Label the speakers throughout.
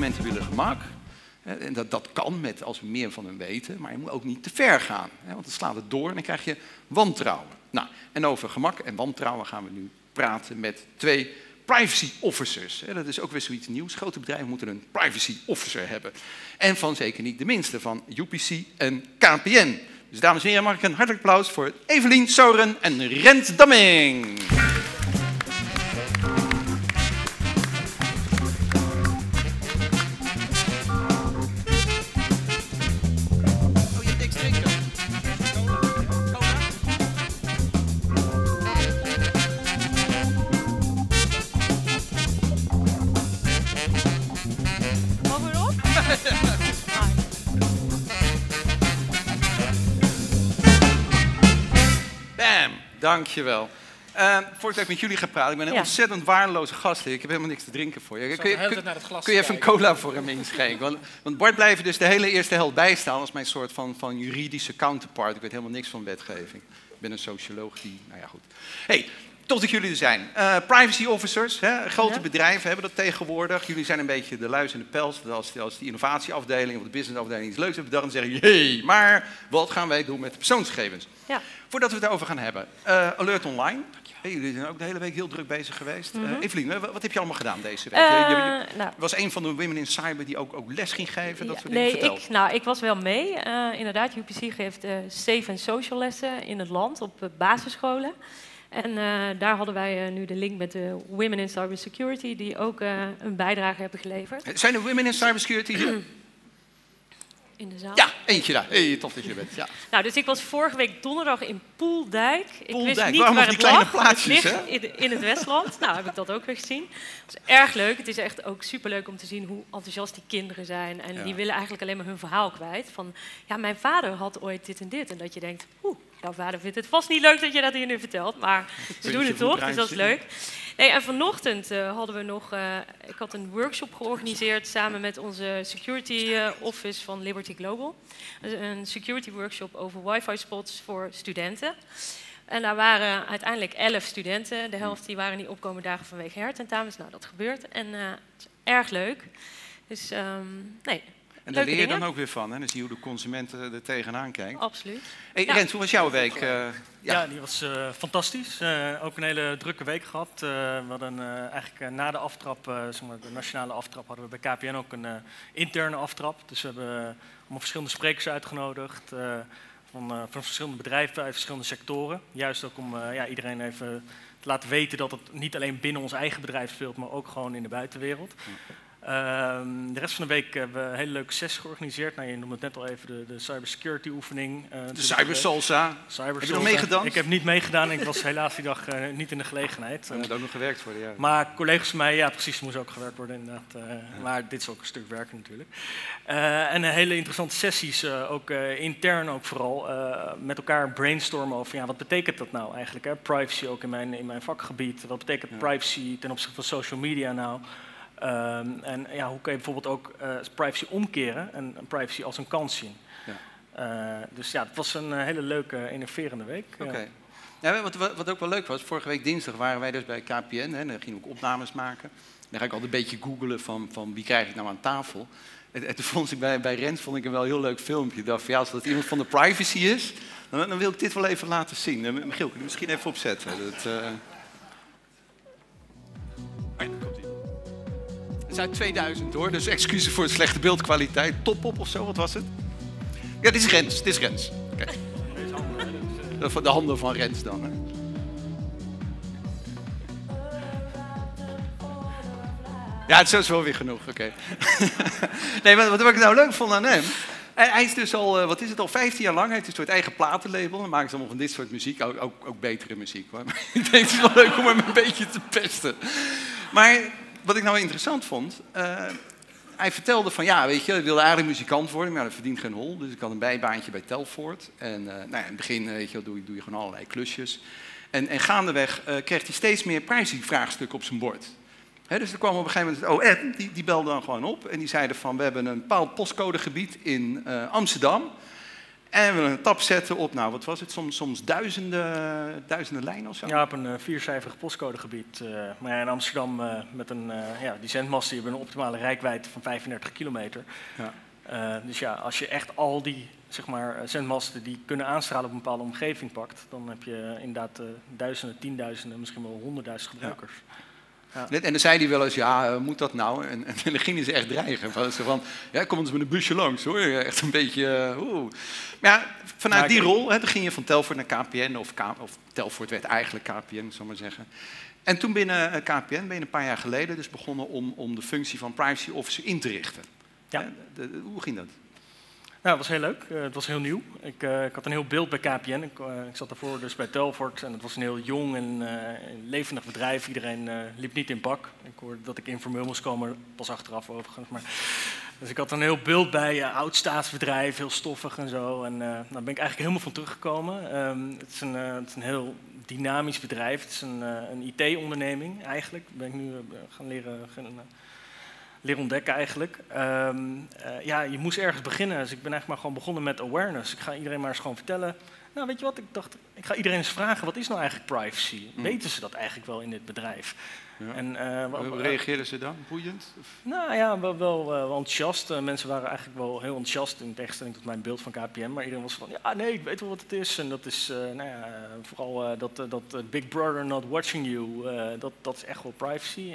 Speaker 1: consumenten willen gemak. En dat kan als we meer van hun weten, maar je moet ook niet te ver gaan. Want dan slaat het door en dan krijg je wantrouwen. Nou, en over gemak en wantrouwen gaan we nu praten met 2 privacy officers. Dat is ook weer zoiets nieuws. Grote bedrijven moeten een privacy officer hebben. En van zeker niet de minste, van UPC en KPN. Dus dames en heren, mag ik een hartelijk applaus voor Evelien Sauren en Rent Damming. Dankjewel. Voordat ik met jullie ga praten, ik ben een ontzettend waardeloze gast hier. Ik heb helemaal niks te drinken voor je. Kun je even een cola voor hem inschenken? Want Bart blijft er dus de hele eerste helft bijstaan als mijn soort van juridische counterpart. Ik weet helemaal niks van wetgeving. Ik ben een socioloog die, nou ja goed. Hey, tot dat jullie er zijn. Privacy officers, grote bedrijven hebben dat tegenwoordig. Jullie zijn een beetje de luis en de pels. Als die innovatieafdeling of de businessafdeling iets leuks hebben bedacht, dan zeggen jullie, maar wat gaan wij doen met de persoonsgegevens? Ja. Voordat we het daarover gaan hebben, Alert Online. Hey, jullie zijn ook de hele week heel druk bezig geweest. Evelien, wat heb je allemaal gedaan deze week? Je was een van de Women in Cyber die ook les ging geven, dat soort dingen.
Speaker 2: Ik was wel mee. Inderdaad, UPC geeft safe en social lessen in het land op basisscholen. En daar hadden wij nu de link met de Women in Cybersecurity, die ook een bijdrage hebben geleverd.
Speaker 1: Zijn er Women in Cybersecurity hier?
Speaker 2: In de zaal?
Speaker 1: Ja, eentje daar. Hey, tof dat je bent. Ja.
Speaker 2: Nou, dus ik was vorige week donderdag in Poeldijk. Ik wist niet
Speaker 1: waarom
Speaker 2: waar
Speaker 1: die
Speaker 2: het
Speaker 1: kleine
Speaker 2: lag.
Speaker 1: plaatsjes,
Speaker 2: het ligt in het Westland. Nou, heb ik dat ook weer gezien. Het is erg leuk. Het is echt ook superleuk om te zien hoe enthousiast die kinderen zijn. En die willen eigenlijk alleen maar hun verhaal kwijt. Van, ja, mijn vader had ooit dit en dit. En dat je denkt, jouw vader vindt het vast niet leuk dat je dat hier nu vertelt. Maar we doen het toch, dus dat is leuk. Nee, en vanochtend hadden we nog... ik had een workshop georganiseerd samen met onze security office van Liberty Global. Een security workshop over wifi spots voor studenten. En daar waren uiteindelijk 11 studenten. De helft die waren niet opkomen dagen vanwege hertentamens. Nou, dat gebeurt. En het is erg leuk. Dus
Speaker 1: en daar leer je dan ook weer van, hè? Dan zie je hoe de consumenten er tegenaan kijken.
Speaker 2: Absoluut.
Speaker 1: Hey, Rens, hoe was jouw week?
Speaker 3: Ja, die was fantastisch. Ook een hele drukke week gehad. We hadden eigenlijk na de aftrap, zeg maar, de nationale aftrap, hadden we bij KPN ook een interne aftrap. Dus we hebben allemaal verschillende sprekers uitgenodigd. Van verschillende bedrijven uit verschillende sectoren. Juist ook om iedereen even te laten weten dat het niet alleen binnen ons eigen bedrijf speelt, maar ook gewoon in de buitenwereld. De rest van de week hebben we een hele leuke sessie georganiseerd. Nou, je noemde het net al even de cybersecurity oefening.
Speaker 1: De cybersalsa. Heb je nog meegedaan?
Speaker 3: Ik heb niet meegedaan. Ik was helaas die dag niet in de gelegenheid.
Speaker 1: Er moet ook nog gewerkt worden, ja.
Speaker 3: Maar collega's van mij, ja precies, er moest ook gewerkt worden inderdaad. Maar dit is ook een stuk werken natuurlijk. En hele interessante sessies, ook intern ook vooral, met elkaar brainstormen over wat betekent dat nou eigenlijk? Hè? Privacy ook in mijn vakgebied. Wat betekent privacy ten opzichte van social media nou? En hoe kun je bijvoorbeeld ook privacy omkeren en privacy als een kans zien. Ja. Dus ja, het was een hele leuke, innoverende week.
Speaker 1: Oké. Ja, wat ook wel leuk was, vorige week dinsdag waren wij dus bij KPN. En daar gingen we ook opnames maken. Dan ga ik altijd een beetje googlen van wie krijg ik nou aan tafel. En toen vond ik bij Rens een wel heel leuk filmpje. Ik dacht van als dat iemand van de privacy is, dan wil ik dit wel even laten zien. Michiel, kun je misschien even opzetten? Het is uit 2000 hoor, dus excuses voor de slechte beeldkwaliteit. Top-op of zo, wat was het? Ja, dit is Rens. Okay. De handen van Rens dan. Hè? Ja, het is wel weer genoeg, oké. Nee, maar wat ik nou leuk vond aan hem... Hij is dus al, 15 jaar lang. Hij heeft een soort eigen platenlabel. En maakt allemaal van dit soort muziek. Ook betere muziek hoor. Maar ik denk het is wel leuk om hem een beetje te pesten. Maar... Wat ik nou interessant vond, hij vertelde van ik wilde eigenlijk muzikant worden, maar dat verdient geen hol. Dus ik had een bijbaantje bij Telfort. En in het begin doe je gewoon allerlei klusjes. En gaandeweg kreeg hij steeds meer privacy-vraagstukken op zijn bord. Dus er kwam op een gegeven moment het OM, die belde dan gewoon op. En die zeiden van, we hebben een bepaald postcodegebied in Amsterdam. En we een tab zetten op, nou wat was het, soms duizenden lijnen of zo?
Speaker 3: Ja, op een 4-cijferig postcodegebied. Maar ja, in Amsterdam met die zendmasten hebben een optimale reikwijdte van 35 kilometer. Ja. Dus ja, als je echt al die zendmasten die kunnen aanstralen op een bepaalde omgeving pakt, dan heb je inderdaad duizenden, tienduizenden, misschien wel 100.000 gebruikers.
Speaker 1: Ja. En dan zei hij wel eens, ja, moet dat nou? En dan gingen ze echt dreigen. Van, ja, kom eens met een busje langs hoor. Echt een beetje, Maar ja, vanuit die rol, dan ging je van Telfort naar KPN, of Telfort werd eigenlijk KPN, zal ik maar zeggen. En toen binnen KPN ben je een paar jaar geleden dus begonnen om de functie van privacy officer in te richten.
Speaker 3: Ja.
Speaker 1: Hoe ging dat?
Speaker 3: Nou, het was heel leuk. Het was heel nieuw. Ik had een heel beeld bij KPN. Ik zat daarvoor dus bij Telfort en het was een heel jong en levendig bedrijf. Iedereen liep niet in pak. Ik hoorde dat ik informeel moest komen, pas achteraf overigens. Maar dus ik had een heel beeld bij, oud staatsbedrijf, heel stoffig en zo. En daar ben ik eigenlijk helemaal van teruggekomen. Het is een heel dynamisch bedrijf. Het is een IT-onderneming eigenlijk. Ben ik nu gaan leren ontdekken eigenlijk. Ja, je moest ergens beginnen. Dus ik ben eigenlijk maar gewoon begonnen met awareness. Ik ga iedereen maar eens gewoon vertellen. Nou, weet je wat? Ik dacht, ik ga iedereen eens vragen, wat is nou eigenlijk privacy? Weten ze dat eigenlijk wel in dit bedrijf?
Speaker 1: Ja. En, hoe reageerden ze dan? Boeiend?
Speaker 3: Nou ja, wel enthousiast. Mensen waren eigenlijk wel heel enthousiast in tegenstelling tot mijn beeld van KPN. Maar iedereen was van, ja, nee, ik weet wel wat het is. En dat is vooral dat Big Brother not watching you. Dat is echt wel privacy.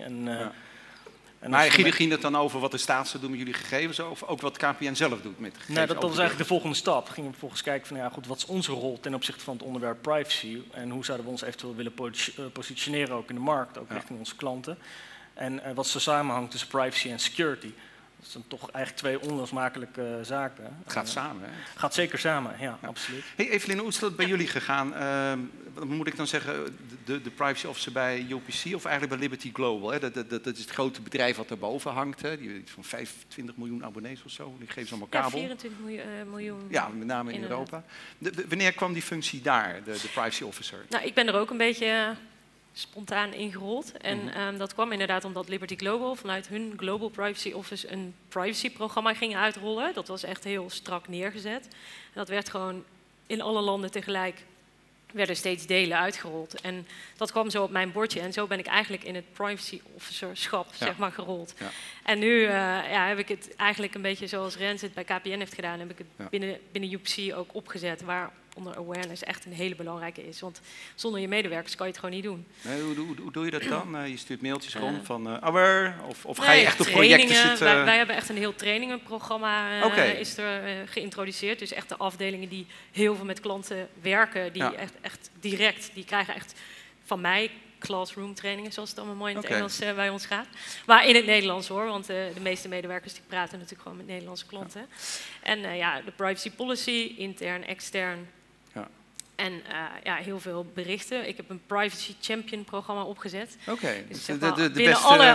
Speaker 1: Maar ging het dan over wat de staat zou doen met jullie gegevens, of ook wat KPN zelf doet met gegevens?
Speaker 3: Nee, dat was eigenlijk de volgende stap. Gingen we vervolgens kijken van, ja goed, wat is onze rol ten opzichte van het onderwerp privacy? En hoe zouden we ons eventueel willen positioneren ook in de markt, ook richting onze klanten? En wat is de samenhang tussen privacy en security? Dat zijn toch eigenlijk twee onlosmakelijke zaken.
Speaker 1: Het gaat samen, hè? Het
Speaker 3: gaat zeker samen, ja, absoluut.
Speaker 1: Hey Evelien, hoe is dat bij jullie gegaan? Wat moet ik dan zeggen, de privacy officer bij UPC of eigenlijk bij Liberty Global? Hè? Dat is het grote bedrijf wat erboven hangt, hè? Die heeft van 25 miljoen abonnees of zo. Die geven ze allemaal kabel.
Speaker 2: Ja, 24 miljoen.
Speaker 1: Ja, met name in Europa. Wanneer kwam die functie daar, de privacy officer?
Speaker 2: Nou, ik ben er ook een beetje spontaan ingerold. En dat kwam inderdaad omdat Liberty Global vanuit hun Global Privacy Office een privacy-programma ging uitrollen. Dat was echt heel strak neergezet. En dat werd gewoon in alle landen tegelijk, werden steeds delen uitgerold. En dat kwam zo op mijn bordje. En zo ben ik eigenlijk in het privacy officerschap gerold. Ja. En nu heb ik het eigenlijk een beetje zoals Rens het bij KPN heeft gedaan, heb ik het binnen UPC ook opgezet, waaronder awareness echt een hele belangrijke is. Want zonder je medewerkers kan je het gewoon niet doen.
Speaker 1: Nee, hoe doe je dat dan? Je stuurt mailtjes rond van aware? Of ga je echt op projecten zitten?
Speaker 2: Wij hebben echt een heel trainingenprogramma is er geïntroduceerd. Dus echt de afdelingen die heel veel met klanten werken, die echt direct, die krijgen echt van mij classroom trainingen, zoals het allemaal mooi in het Engels bij ons gaat. Maar in het Nederlands hoor, want de meeste medewerkers die praten natuurlijk gewoon met Nederlandse klanten. En de privacy policy, intern, extern. Ja. En heel veel berichten. Ik heb een privacy champion programma opgezet. Dus de binnen beste, alle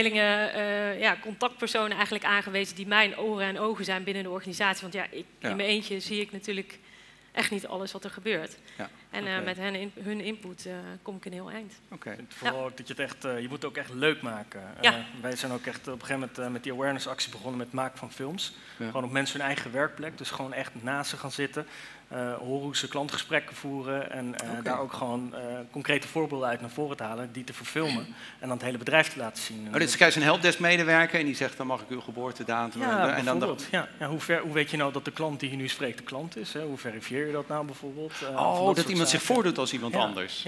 Speaker 2: afdelingen contactpersonen eigenlijk aangewezen die mijn oren en ogen zijn binnen de organisatie. Want in mijn eentje zie ik natuurlijk echt niet alles wat er gebeurt. Ja. En met hun input kom ik een heel eind.
Speaker 3: Vooral ook dat je het echt, je moet het ook echt leuk maken. Wij zijn ook echt op een gegeven moment met die awareness actie begonnen met het maken van films. Ja. Gewoon op mensen hun eigen werkplek, dus gewoon echt naast ze gaan zitten. Horen hoe ze klantgesprekken voeren en daar ook gewoon concrete voorbeelden uit naar voren te halen, die te verfilmen en dan het hele bedrijf te laten zien.
Speaker 1: Dus krijg je een helpdesk medewerker en die zegt dan mag ik uw geboortedatum.
Speaker 3: En dan hoe weet je nou dat de klant die je nu spreekt de klant is? Hè? Hoe verifieer je dat nou bijvoorbeeld?
Speaker 1: Dat iemand zich voordoet als iemand anders.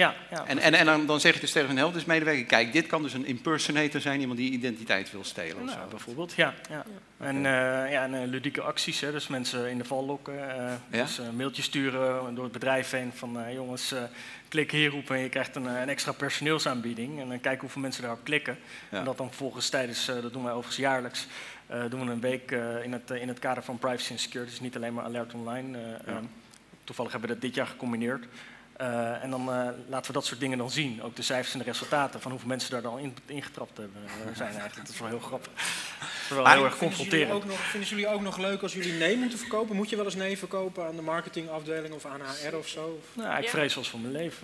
Speaker 1: En dan zeg je dus tegen een helpdesk medewerker, kijk, dit kan dus een impersonator zijn, iemand die identiteit wil stelen.
Speaker 3: Nou, bijvoorbeeld, En ludieke acties, hè? Dus mensen in de val lokken. Dus mailtjes sturen door het bedrijf heen van jongens, klik hierop en je krijgt een extra personeelsaanbieding. En dan kijken hoeveel mensen daarop klikken. Ja. En dat dan vervolgens tijdens, dat doen wij overigens jaarlijks, doen we een week in het kader van privacy en security. Dus niet alleen maar alert online. Toevallig hebben we dat dit jaar gecombineerd. En dan laten we dat soort dingen dan zien. Ook de cijfers en de resultaten van hoeveel mensen daar dan ingetrapt zijn eigenlijk. Dat is wel heel grappig. Dat is wel heel erg confronterend.
Speaker 4: Vinden jullie ook nog leuk als jullie nee moeten verkopen? Moet je wel eens nee verkopen aan de marketingafdeling of aan HR of zo?
Speaker 3: Nou, ik vrees wel eens voor mijn leven.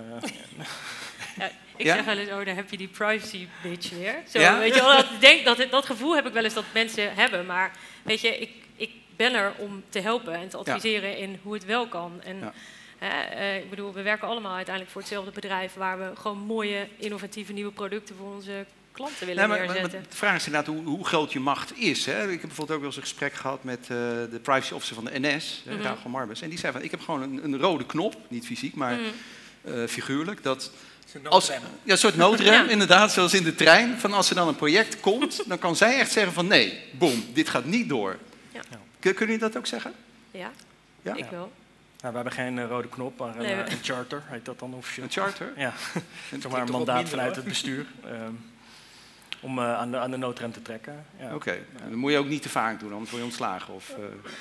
Speaker 2: Ik zeg wel eens, daar heb je die privacy bitch weer. Zo, weet je wel, ik denk dat gevoel heb ik wel eens dat mensen hebben. Maar weet je, ik ben er om te helpen en te adviseren in hoe het wel kan. En ik bedoel, we werken allemaal uiteindelijk voor hetzelfde bedrijf waar we gewoon mooie, innovatieve nieuwe producten voor onze klanten willen neerzetten.
Speaker 1: Maar de vraag is inderdaad hoe groot je macht is. Hè? Ik heb bijvoorbeeld ook wel eens een gesprek gehad met de privacy officer van de NS, Rachel Marbus. En die zei van, ik heb gewoon een rode knop, niet fysiek, maar figuurlijk. Dat een soort noodrem, inderdaad, zoals in de trein. Van als er dan een project komt, dan kan zij echt zeggen van nee, boom, dit gaat niet door. Ja. Kunnen jullie dat ook zeggen?
Speaker 2: Ja, ik wel.
Speaker 3: Nou, we hebben geen rode knop, maar een charter, heet dat dan officieel.
Speaker 1: Een charter?
Speaker 3: Ja, zeg maar een mandaat vanuit het bestuur. Om aan de noodrem te trekken. Ja.
Speaker 1: Oké, dat moet je ook niet te vaak doen, anders word je ontslagen. Of,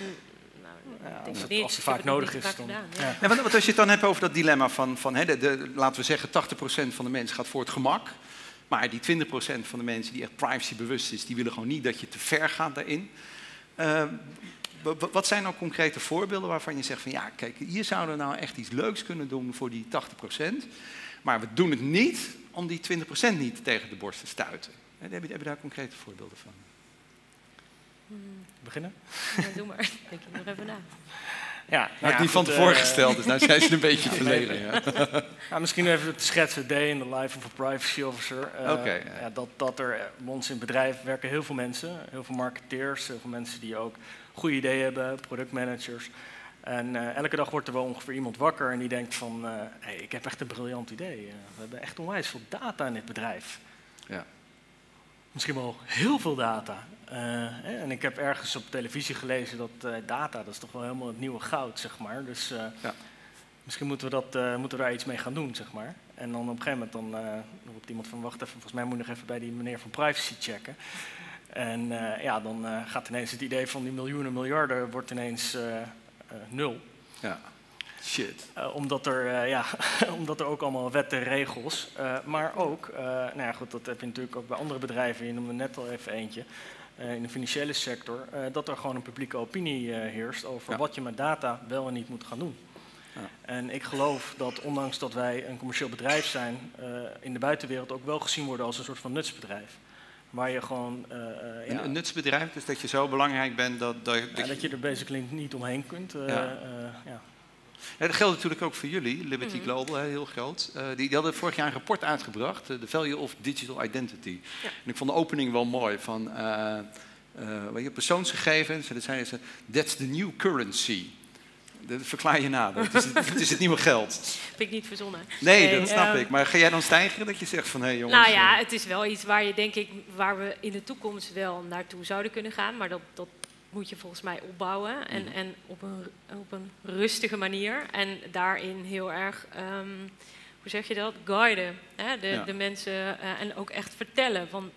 Speaker 3: als het vaak nodig is. Dan,
Speaker 1: want als je het dan hebt over dat dilemma van laten we zeggen 80% van de mensen gaat voor het gemak. Maar die 20% van de mensen die echt privacybewust is, die willen gewoon niet dat je te ver gaat daarin. Wat zijn nou concrete voorbeelden waarvan je zegt van ja, kijk, hier zouden we nou echt iets leuks kunnen doen voor die 80%. Maar we doen het niet om die 20% niet tegen de borst te stuiten. Heb je daar concrete voorbeelden van?
Speaker 3: Beginnen?
Speaker 2: Ja, doe maar. Denk je nog even na.
Speaker 3: Ja,
Speaker 1: had ik niet van tevoren gesteld, dus nou zijn ze een beetje verleden.
Speaker 3: Misschien even te schetsen, day in the life of a privacy officer. Dat er bij ons in het bedrijf werken heel veel mensen, heel veel marketeers, heel veel mensen die ook goede ideeën hebben, productmanagers. En elke dag wordt er wel ongeveer iemand wakker en die denkt van, hey, ik heb echt een briljant idee. We hebben echt onwijs veel data in dit bedrijf. Ja. Misschien wel heel veel data. En ik heb ergens op televisie gelezen dat data, dat is toch wel helemaal het nieuwe goud, zeg maar. Dus misschien moeten we daar iets mee gaan doen, zeg maar. En dan op een gegeven moment dan roept iemand van, wacht even, volgens mij moet je nog even bij die meneer van privacy checken. En dan gaat ineens het idee van die miljoenen, miljarden wordt ineens 0.
Speaker 1: Ja. Shit.
Speaker 3: Omdat er ook allemaal wetten en regels, maar ook, goed, dat heb je natuurlijk ook bij andere bedrijven, je noemde net al even eentje, in de financiële sector, dat er gewoon een publieke opinie heerst over wat je met data wel en niet moet gaan doen. Ja. En ik geloof dat ondanks dat wij een commercieel bedrijf zijn, in de buitenwereld ook wel gezien worden als een soort van nutsbedrijf. Waar je gewoon...
Speaker 1: een nutsbedrijf, dus dat je zo belangrijk bent dat
Speaker 3: je er basically niet omheen kunt.
Speaker 1: Ja, dat geldt natuurlijk ook voor jullie, Liberty Global, heel groot. Die hadden vorig jaar een rapport uitgebracht, The Value of Digital Identity. Ja. En ik vond de opening wel mooi van persoonsgegevens. En dan zeiden ze, that's the new currency. Dat verklaar je nader. Het is het nieuwe geld.
Speaker 2: Heb ik niet verzonnen.
Speaker 1: Nee, dat snap ik. Maar ga jij dan stijgen dat je zegt van, hé jongens...
Speaker 2: Nou ja, het is wel iets waar je, denk ik, waar we in de toekomst wel naartoe zouden kunnen gaan. Maar dat moet je volgens mij opbouwen en op een rustige manier. En daarin heel erg, hoe zeg je dat, guiden. Hè? De mensen en ook echt vertellen van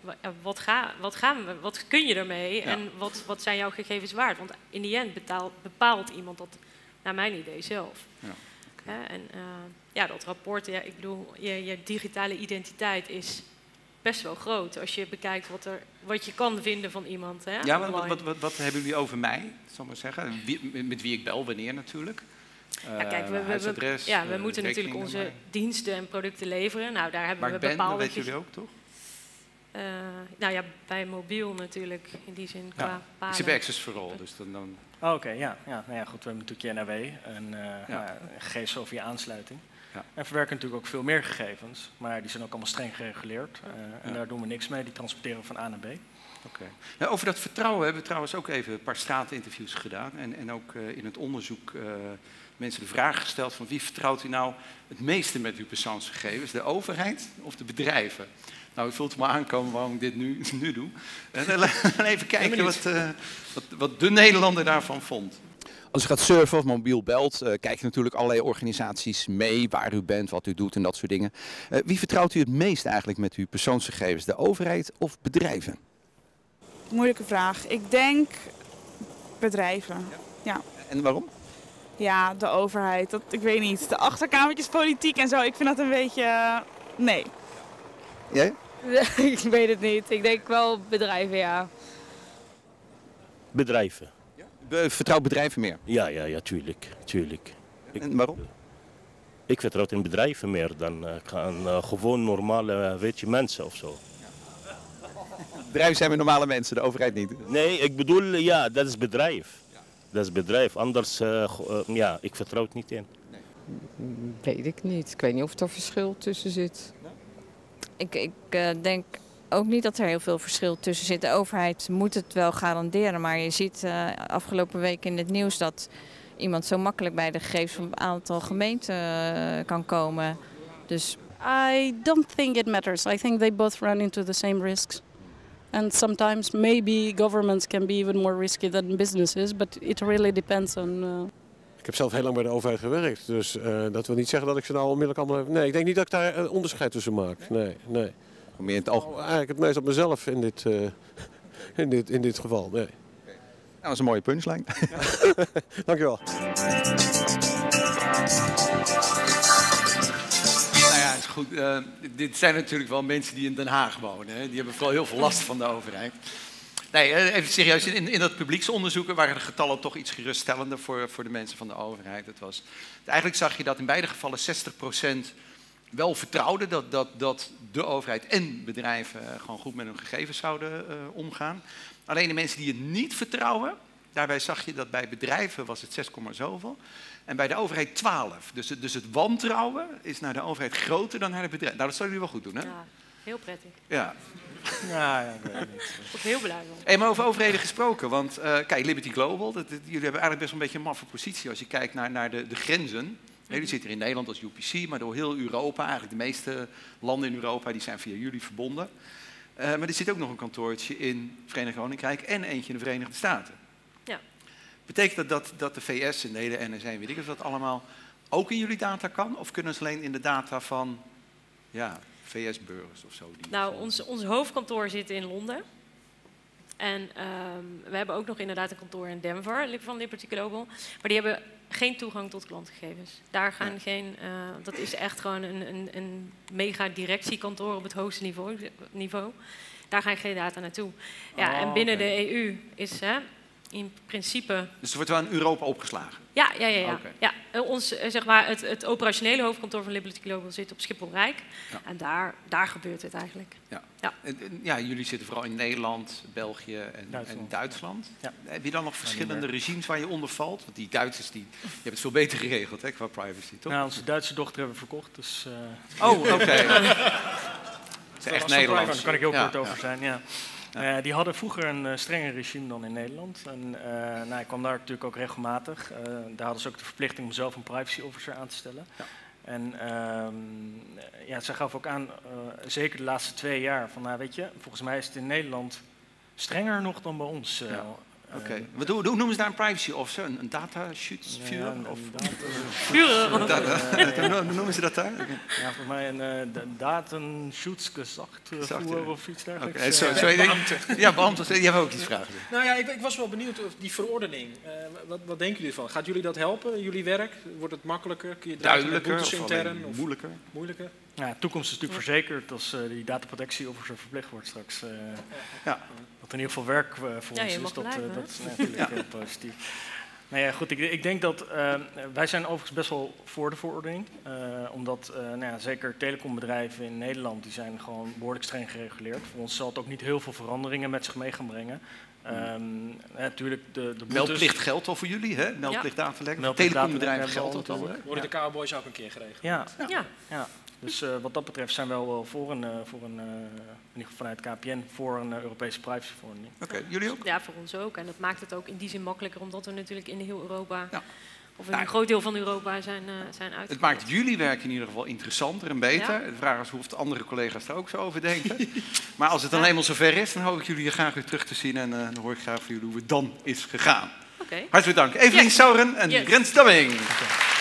Speaker 2: wat kun je ermee en wat zijn jouw gegevens waard. Want in die end bepaalt iemand dat naar mijn idee zelf. Ja. En dat rapport, ik bedoel, je digitale identiteit is best wel groot als je bekijkt wat je kan vinden van iemand. Hè,
Speaker 1: ja, wat hebben jullie over mij, zal ik maar zeggen? Met wie ik bel, wanneer natuurlijk?
Speaker 2: Kijk, we moeten natuurlijk onze diensten en producten leveren. Nou, daar hebben we bepaalde...
Speaker 1: dat weten jullie ook, toch?
Speaker 2: Bij mobiel natuurlijk, in die zin qua palen.
Speaker 1: Ik heb access for all, dus dan...
Speaker 3: Oké, ja. Nou ja, goed, we hebben natuurlijk je NAW en gegevens over je aansluiting. Ja. En verwerken natuurlijk ook veel meer gegevens, maar die zijn ook allemaal streng gereguleerd. En daar doen we niks mee, die transporteren we van A naar B.
Speaker 1: Okay. Nou, over dat vertrouwen hebben we trouwens ook even een paar straatinterviews gedaan. En ook in het onderzoek mensen de vraag gesteld van wie vertrouwt u nou het meeste met uw persoonsgegevens? De overheid of de bedrijven? Nou, u voelt me aankomen waarom ik dit nu doe. Even kijken wat de Nederlander daarvan vond. Als u gaat surfen of mobiel belt, kijken natuurlijk allerlei organisaties mee waar u bent, wat u doet en dat soort dingen. Wie vertrouwt u het meest eigenlijk met uw persoonsgegevens? De overheid of bedrijven?
Speaker 5: Moeilijke vraag. Ik denk bedrijven. Ja.
Speaker 1: En waarom?
Speaker 5: Ja, de overheid. Ik weet niet. De achterkamertjespolitiek en zo. Ik vind dat een beetje... nee.
Speaker 1: Jij?
Speaker 6: Ik weet het niet. Ik denk wel bedrijven, ja.
Speaker 7: Bedrijven.
Speaker 1: Vertrouw bedrijven meer?
Speaker 7: Ja, tuurlijk.
Speaker 1: En waarom?
Speaker 7: Ik vertrouw in bedrijven meer dan gewoon normale mensen of zo.
Speaker 1: Bedrijven zijn weer normale mensen, de overheid niet.
Speaker 7: Nee, ik bedoel, ja, dat is bedrijf. Dat is bedrijf. Anders, ja, ik vertrouw het niet in.
Speaker 8: Weet ik niet. Ik weet niet of er verschil tussen zit.
Speaker 6: Ik denk ook niet dat er heel veel verschil tussen zit. De overheid moet het wel garanderen. Maar je ziet afgelopen week in het nieuws dat iemand zo makkelijk bij de gegevens van een aantal gemeenten kan komen. Dus
Speaker 9: I don't think it matters. I think they both run into the same risks. And sometimes maybe governments can be even more risky than businesses, but it really depends on...
Speaker 10: Ik heb zelf heel lang bij de overheid gewerkt, dus dat wil niet zeggen dat ik ze nou onmiddellijk allemaal heb. Nee, ik denk niet dat ik daar een onderscheid tussen maak. Nee.
Speaker 1: Meer in het algemeen.
Speaker 10: Eigenlijk het meest op mezelf in dit geval. Nee.
Speaker 1: Dat is een mooie punchline.
Speaker 10: Dankjewel.
Speaker 1: Goed, dit zijn natuurlijk wel mensen die in Den Haag wonen. Hè. Die hebben vooral heel veel last van de overheid. Nee, even serieus. In dat publieksonderzoeken waren de getallen toch iets geruststellender voor de mensen van de overheid. Eigenlijk zag je dat in beide gevallen 60% wel vertrouwde dat de overheid en bedrijven gewoon goed met hun gegevens zouden omgaan. Alleen de mensen die het niet vertrouwen, daarbij zag je dat bij bedrijven was het 6, zoveel. En bij de overheid 12. Dus het wantrouwen is naar de overheid groter dan naar de bedrijven. Nou, dat zouden jullie wel goed doen, hè?
Speaker 2: Ja, heel prettig.
Speaker 1: Ja.
Speaker 3: Ja, ik weet het niet.
Speaker 2: Ik word heel blij van.
Speaker 1: Hey, maar over overheden gesproken, want kijk, Liberty Global, jullie hebben eigenlijk best wel een beetje een maffe positie als je kijkt naar de grenzen. Jullie zitten in Nederland als UPC, maar door heel Europa, eigenlijk de meeste landen in Europa, die zijn via jullie verbonden. Maar er zit ook nog een kantoortje in het Verenigd Koninkrijk en eentje in de Verenigde Staten.
Speaker 2: Ja.
Speaker 1: Betekent dat de VS en de hele NSA, weet ik of dat allemaal ook in jullie data kan? Of kunnen ze alleen in de data van VS-burgers of zo?
Speaker 2: Nou, ons hoofdkantoor zit in Londen. En we hebben ook nog inderdaad een kantoor in Denver van Liberty Global. Maar die hebben geen toegang tot klantgegevens. Daar gaan dat is echt gewoon een mega directiekantoor op het hoogste niveau. Daar gaan geen data naartoe. Ja, en binnen de EU is in principe...
Speaker 1: Dus er wordt wel in Europa opgeslagen?
Speaker 2: Ja. Zeg maar het operationele hoofdkantoor van Liberty Global zit op Schiphol-Rijk. Ja. En daar gebeurt het eigenlijk.
Speaker 1: Ja, jullie zitten vooral in Nederland, België en Duitsland. Ja. Heb je dan nog verschillende regimes waar je onder valt? Want die Duitsers, je hebt het veel beter geregeld, hè, qua privacy, toch?
Speaker 3: Nou, onze Duitse dochter hebben we verkocht, dus...
Speaker 1: oké. Het is echt Nederlands.
Speaker 3: Daar kan ik heel kort over zijn, ja. Die hadden vroeger een strenger regime dan in Nederland. En ik kwam daar natuurlijk ook regelmatig. Daar hadden ze ook de verplichting om zelf een privacy officer aan te stellen. Ja. En zij gaf ook aan, zeker de laatste 2 jaar, van weet je, volgens mij is het in Nederland strenger nog dan bij ons.
Speaker 1: Oké. Hoe noemen ze daar een privacy officer? Een dataschutzvuur? Hoe noemen ze dat daar?
Speaker 3: Ja, volgens mij een datenschutzgezachtvoer of iets dergelijks.
Speaker 1: Beambte. Jij hebt ook iets vragen.
Speaker 4: Nou ja, ik was wel benieuwd over die verordening. Wat denken jullie van? Gaat jullie dat helpen, jullie werk? Wordt het makkelijker? Kun je
Speaker 1: duidelijker of
Speaker 4: intern?
Speaker 1: Of
Speaker 4: moeilijker?
Speaker 3: Ja, de toekomst is natuurlijk verzekerd als die dataprotectie officer verplicht wordt straks. Wat in ieder geval werk voor ons is, dat is natuurlijk heel positief. Nou ja, goed, ik denk dat wij zijn overigens best wel voor de verordening. Omdat zeker telecombedrijven in Nederland die zijn gewoon behoorlijk streng gereguleerd. Voor ons zal het ook niet heel veel veranderingen met zich mee gaan brengen. Natuurlijk de
Speaker 1: meldplicht geldt al voor jullie, hè? Meldplicht dataleggen. Telecombedrijven geldt dat al.
Speaker 4: Worden de cowboys ook een keer geregeld?
Speaker 3: Ja. Dus wat dat betreft zijn we wel voor in ieder geval vanuit KPN, voor een Europese privacyverordening.
Speaker 1: Oké, jullie ook?
Speaker 2: Ja, voor ons ook. En dat maakt het ook in die zin makkelijker, omdat we natuurlijk in heel Europa, of in een groot deel van Europa zijn uitgevoerd.
Speaker 1: Het maakt jullie werk in ieder geval interessanter en beter. Ja. De vraag is of de andere collega's daar ook zo over denken. Maar als het dan eenmaal zover is, dan hoop ik jullie hier graag weer terug te zien. En dan hoor ik graag van jullie hoe het dan is gegaan.
Speaker 2: Okay.
Speaker 1: Hartelijk dank. Evelien Sauren en Rens Damming.